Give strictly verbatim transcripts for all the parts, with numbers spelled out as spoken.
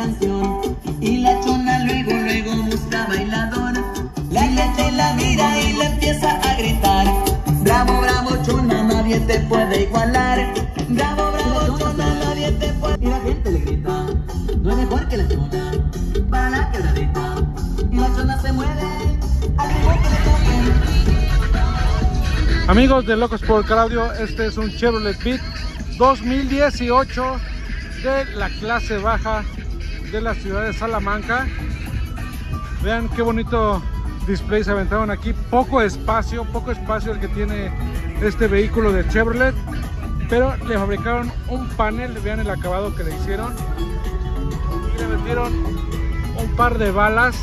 canción. Y la chona luego, luego busca bailador. La gente la mira y le empieza a gritar: bravo, bravo, chona, nadie te puede igualar. Bravo, bravo, chona, nadie te puede. Y la gente le grita: no es mejor que la chona, para la quebradita. Y la chona se mueve al ritmo que le toquen. Amigos de Locos por Claudio, este es un Chevrolet Beat dos mil dieciocho de la clase baja de la ciudad de Salamanca. Vean qué bonito display se aventaron aquí. Poco espacio, poco espacio el que tiene este vehículo de Chevrolet, pero le fabricaron un panel. Vean el acabado que le hicieron y le metieron un par de balas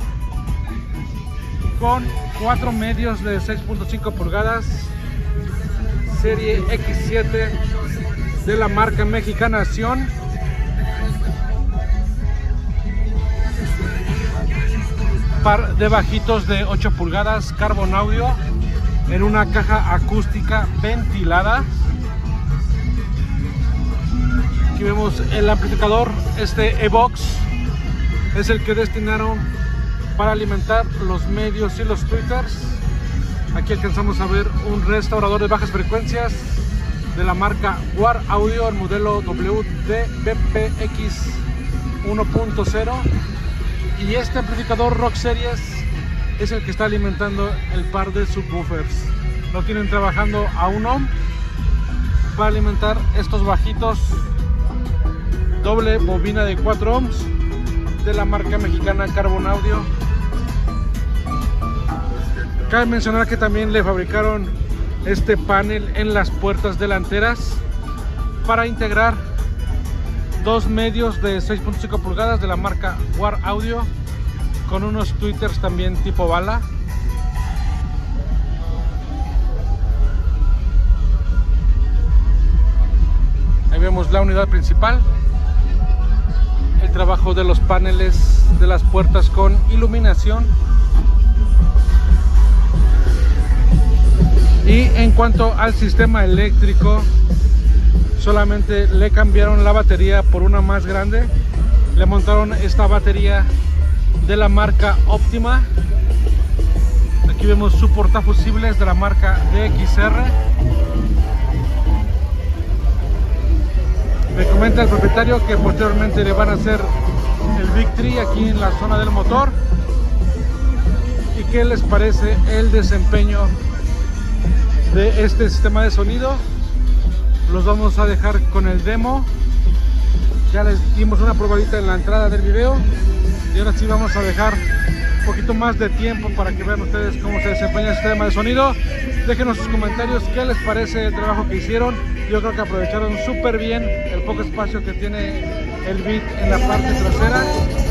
con cuatro medios de seis punto cinco pulgadas, serie equis siete de la marca Mexicanación. Par de bajitos de ocho pulgadas Carbon Audio en una caja acústica ventilada. Aquí vemos el amplificador. Este E-Box es el que destinaron para alimentar los medios y los tweeters. Aquí alcanzamos a ver un restaurador de bajas frecuencias de la marca War Audio, el modelo W D B P X uno punto cero. Y este amplificador Rock Series es el que está alimentando el par de subwoofers. Lo tienen trabajando a un ohm para alimentar estos bajitos doble bobina de cuatro ohms de la marca mexicana Carbon Audio. Cabe mencionar que también le fabricaron este panel en las puertas delanteras para integrar dos medios de seis punto cinco pulgadas de la marca War Audio con unos tweeters también tipo bala. Ahí vemos la unidad principal, el trabajo de los paneles de las puertas con iluminación. Y en cuanto al sistema eléctrico, solamente le cambiaron la batería por una más grande. Le montaron esta batería de la marca Optima. Aquí vemos su portafusibles de la marca D X R. Me comenta el propietario que posteriormente le van a hacer el Victory aquí en la zona del motor. ¿Y qué les parece el desempeño de este sistema de sonido? Los vamos a dejar con el demo. Ya les dimos una probadita en la entrada del video y ahora sí vamos a dejar un poquito más de tiempo para que vean ustedes cómo se desempeña el sistema de sonido. Déjenos sus comentarios qué les parece el trabajo que hicieron. Yo creo que aprovecharon súper bien el poco espacio que tiene el Beat en la parte trasera.